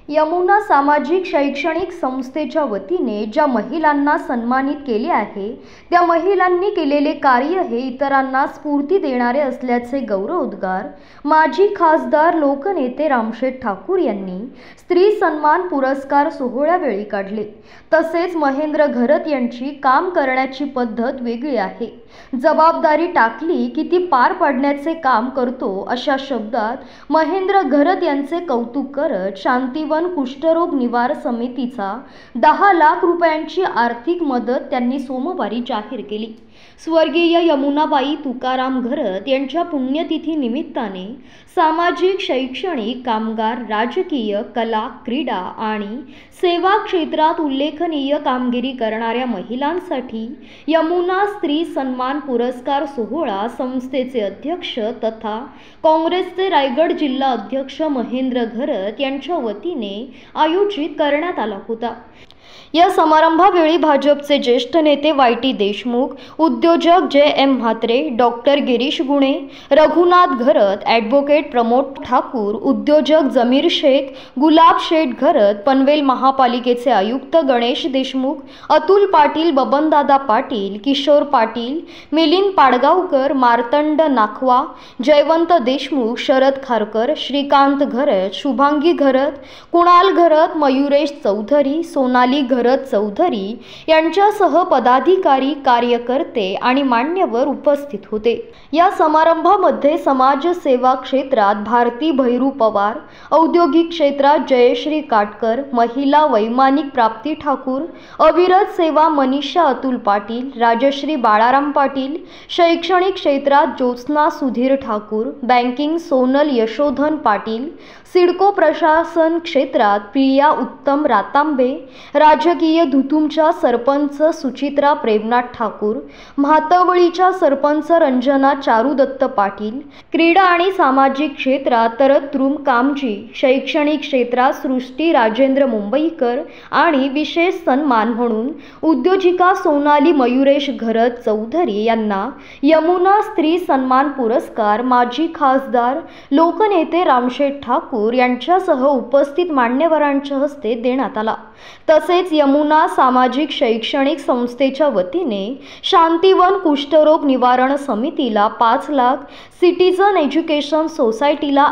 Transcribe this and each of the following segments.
यमुना सामाजिक शैक्षणिक संस्थेच्या वतीने ज्या महिलांना सन्मानित केले आहे त्या महिलांनी केलेले कार्य हे इतरांना स्फूर्ती देणारे असल्याचे गौरवोद्गार माजी खासदार लोकनेते रामशेठ ठाकूर यांनी स्त्री सन्मान पुरस्कार सोहळ्यावेळी काढले। तसेच महेंद्र घरत यांची काम करण्याची पद्धत वेगळी आहे, जबाबदारी टाकली की ती पार पाडण्याचे काम करतो अशा शब्दात महेंद्र घरत यांचे कौतुक करत शांतीवन कुष्ठरोग निवार समितीचा 10 लाख रुपयांची आर्थिक मदत त्यांनी सोमवारी जाहीर केली। स्वर्गीय यमुनाबाई तुकाराम घरत यांच्या पुण्यतिथी निमित्ताने सामाजिक, शैक्षणिक, कामगार, राजकीय, कला, क्रीडा आणि सेवा क्षेत्रात उल्लेखनीय कामगिरी करणाऱ्या महिलांसाठी यमुना स्त्री सन्मान पुरस्कार सोहळा संस्थेचे अध्यक्ष तथा काँग्रेसचे रायगड जिल्हा अध्यक्ष महेंद्र घरत यांच्या वतीने आयोजित करण्यात आला होता। या समारंभावेळी भाजपचे ज्येष्ठ नेते वाय.टी. देशमुख, उद्योजक J.M.. Mhatre, doctor Girish Gune, Raghunath Gharat, advocate Pramod Thakur, उद्योजक जमीर शेख, गुलाब शेठ घरत, पनवेल महापालिकेचे आयुक्त गणेश देशमुख, अतुल पाटील, बबनदादा पाटील, किशोर पाटील, मिलिंद पाडगावकर, मार्तंड नाखवा, जयवंत देशमुख, शरद खारकर, श्रीकांत घरत, शुभांगी घरत, कुणाल घरत, मयुरेश चौधरी, सोनाली घरत चौधरी यांच्यासह पदाधिकारी, कार्यकर्ते आणि मान्यवर उपस्थित होते। या समारंभामध्ये समाज सेवा क्षेत्रात भारती भैरू पवार, औद्योगिक क्षेत्रात जयश्री काटकर, महिला वैमानिक प्राप्ती ठाकूर, अविरत सेवा मनीषा अतुल पाटील, राजश्री बाळाराम पाटील, शैक्षणिक क्षेत्रात ज्योत्स्ना सुधीर ठाकूर, बँकिंग सोनल यशोधन पाटील, सिडको प्रशासन क्षेत्रात प्रिया उत्तम रातांबे, राजकीय धुतुमच्या सरपंच सुचित्रा प्रेमनाथ ठाकूर, म्हातवळीच्या सरपंच रंजना चारुदत्त पाटील, क्रीडा आणि सामाजिक क्षेत्रात तरतृम कामजी, शैक्षणिक क्षेत्रात सृष्टी राजेंद्र मुंबईकर आणि विशेष सन्मान म्हणून उद्योजिका सोनाली मयुरेश घरत चौधरी यांना यमुना स्त्री सन्मान पुरस्कार माजी खासदार लोकनेते रामशेठ ठाकूर यांच्यासह उपस्थित मान्यवरांच्या हस्ते देण्यात आला। तसेच यमुना सामाजिक शैक्षणिक संस्थेच्या वतीने शांतीवन कुष्ठरोग निवारण समितीला 5 लाख, सिटीजन एज्युकेशन सोसायटीला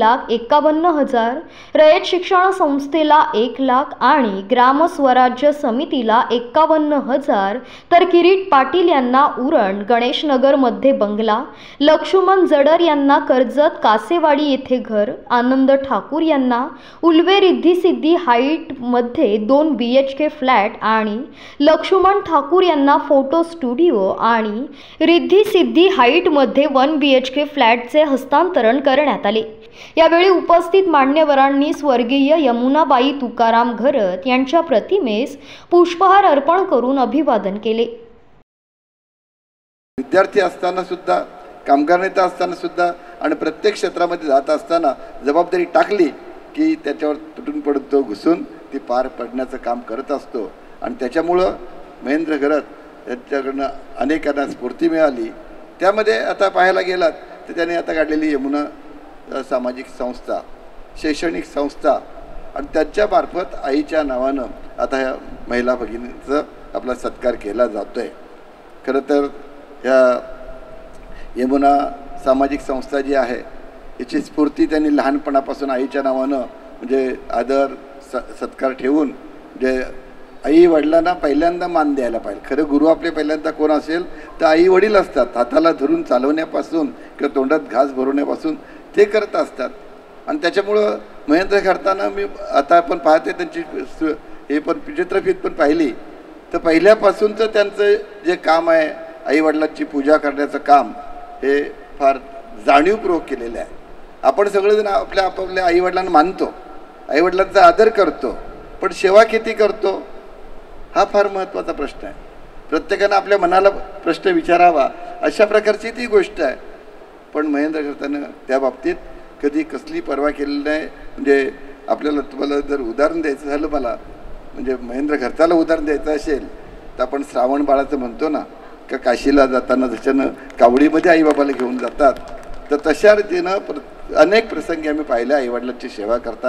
1,51,000, रयत शिक्षण संस्थेला 1 लाख आणि ग्राम स्वराज्य समितीला 51,000, तर किरीट पाटील यांना उरण गणेशनगर मध्ये बंगला, लक्ष्मण जडर यांना कर्जत कासेवाडी येथे घर, आनंद ठाकूर यांना उल्वे रिद्धी सिद्धी हाईट मध्ये 2 BHK फ्लॅट आणि लक्ष्मण ठाकूर यांना फोटो स्टुडिओ आणि रिद्धी सिद्धी हाईट मध्ये 1 BHK फ्लॅटचे हस्तांतरण करण्यात आले। यावेळी उपस्थित मान्यवरांनी स्वर्गीय यमुनाबाई तुकाराम घरत यांच्या प्रतिमेस पुष्पहार अर्पण करून अभिवादन केले। विद्यार्थी असताना सुद्धा, कामगार नेता असताना सुद्धा आणि प्रत्येक क्षेत्रामध्ये जात असताना जबाबदारी टाकली की त्याच्यावर तुटून पडतो, घुसून ती पार पडण्याचं काम करत असतो आणि त्याच्यामुळं महेंद्र घरत यांच्याकडनं अनेकांना स्फूर्ती मिळाली। त्यामध्ये आता पाहायला गेलात तर त्याने आता काढलेली यमुना सामाजिक संस्था, शैक्षणिक संस्था आणि त्यांच्यामार्फत आईच्या नावानं आता ह्या महिला भगिनींचा आपला सत्कार केला जातो आहे। खरं तर ह्या यमुना सामाजिक संस्था जी आहे याची स्फूर्ती त्यांनी लहानपणापासून आईच्या नावानं म्हणजे आदर सत्कार ठेवून म्हणजे आई वडिलांना पहिल्यांदा मान द्यायला पाहिजे। खरं गुरु आपले पहिल्यांदा कोण असेल तर आई वडील असतात। हाताला धरून चालवण्यापासून किंवा तोंडात घास भरवण्यापासून ते करत असतात आणि त्याच्यामुळं महेंद्र घरताना मी आता आपण पाहते त्यांची हे पण चित्रफीत पण पाहिली तर पहिल्यापासूनचं त्यांचं जे काम आहे आईवडिलांची पूजा करण्याचं काम हे फार जाणीवपूर्वक केलेलं आहे। आपण सगळेजण आपल्या आईवडिलांना मानतो, आईवडिलांचा आदर करतो, पण सेवा किती करतो हा फार महत्त्वाचा प्रश्न आहे। प्रत्येकानं आपल्या मनाला प्रश्न विचारावा अशा प्रकारची ती गोष्ट आहे। पण महेंद्र घरतानं त्या बाबतीत कधी कसली पर्वा केलेली नाही। म्हणजे आपल्याला तुम्हाला जर उदाहरण द्यायचं झालं मला म्हणजे महेंद्र घरताला उदाहरण द्यायचं असेल तर आपण श्रावण बाळाचं म्हणतो ना का काशीला जाताना जशानं कावडीमध्ये आईबाबाला घेऊन जातात तर तशा रीतीनं अनेक प्रसंगी आम्ही पाहिले आईवडिलांची सेवा करताना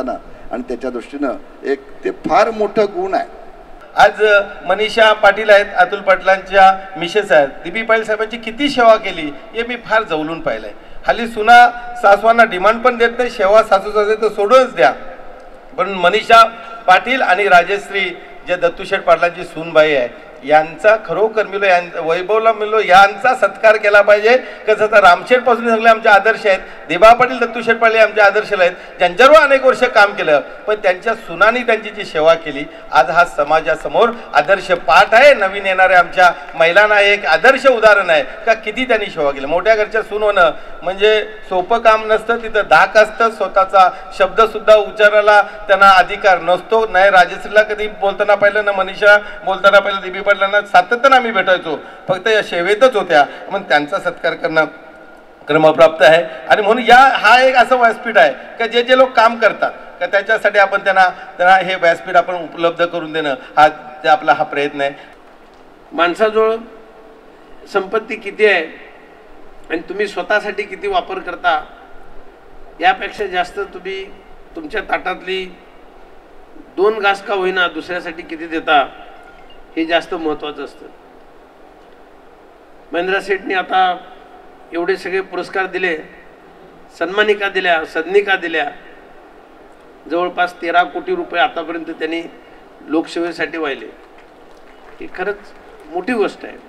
आणि त्याच्या दृष्टीनं एक ते फार मोठं गुण आहे. आज मनीषा पाटील आहेत, अतुल पाटलांच्या मिसेस आहेत, दीपी पाटील साहेबांची किती सेवा केली हे मी फार जवळून पाहिलंय. हल्ली सुना सासवांना डिमांड पण देत नाही, सेवा सासू सासरे तर सोडूनच द्या. पण मनीषा पाटील आणि राजश्री जे दत्तूशेठ पाटलांची सूनबाई आहे यांचा खरोखर मिलो वैभवला मिलो यांचा सत्कार केला पाहिजे. कसं तर रामशेठ पासून सगळे आमचे आदर्श आहेत, देबा पाटील दत्तूशेठ पाटील आमचे आदर्श आहेत, ज्यांच्यावर अनेक वर्ष काम केलं पण त्यांच्या सुनांनी त्यांची जी सेवा केली आज हा समाजासमोर आदर्श पाठ आहे. नवीन येणाऱ्या आमच्या महिलांना एक आदर्श उदाहरण आहे का किती त्यांनी सेवा केली. मोठ्या घरच्या सून होणं म्हणजे सोपं काम नसतं, तिथं धाक असतं, स्वतःचा शब्द सुद्धा उच्चारायला त्यांना अधिकार नसतो. नाही राजश्रीला कधी बोलताना पाहिलं ना मनीषा बोलताना पाहिलं, दीपी पाटलांना सातत्यानं आम्ही भेटायचो, फक्त या सेवेतच होत्या म्हणून त्यांचा सत्कार करणं क्रमप्राप्त आहे. आणि म्हणून हा एक असं व्यासपीठ आहे का जे जे लोक काम करतात का त्याच्यासाठी आपण त्यांना हे व्यासपीठ आपण उपलब्ध करून देणं हा आपला हा प्रयत्न आहे. माणसाजवळ संपत्ती किती आहे आणि तुम्ही स्वतःसाठी किती वापर करता यापेक्षा जास्त तुम्ही तुमच्या ताटातली 2 घास का होईना दुसऱ्यासाठी किती देता हे जास्त महत्त्वाचं असतं. महेंद्र सेठनी आता एवढे सगळे पुरस्कार दिले, सन्मानिका दिल्या, सदनिका दिल्या, जवळपास 13 कोटी रुपये आतापर्यंत त्यांनी लोकसेवेसाठी वाहिले. ही खरंच मोठी गोष्ट आहे.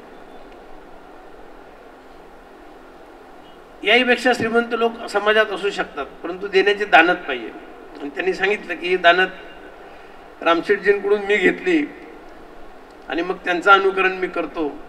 याहीपेक्षा श्रीमंत लोक समाजात असू शकतात परंतु देण्याची दानत पाहिजे. आणि त्यांनी सांगितलं की ही दानत रामशेठजींकडून मी घेतली आणि मग त्यांचं अनुकरण मी करतो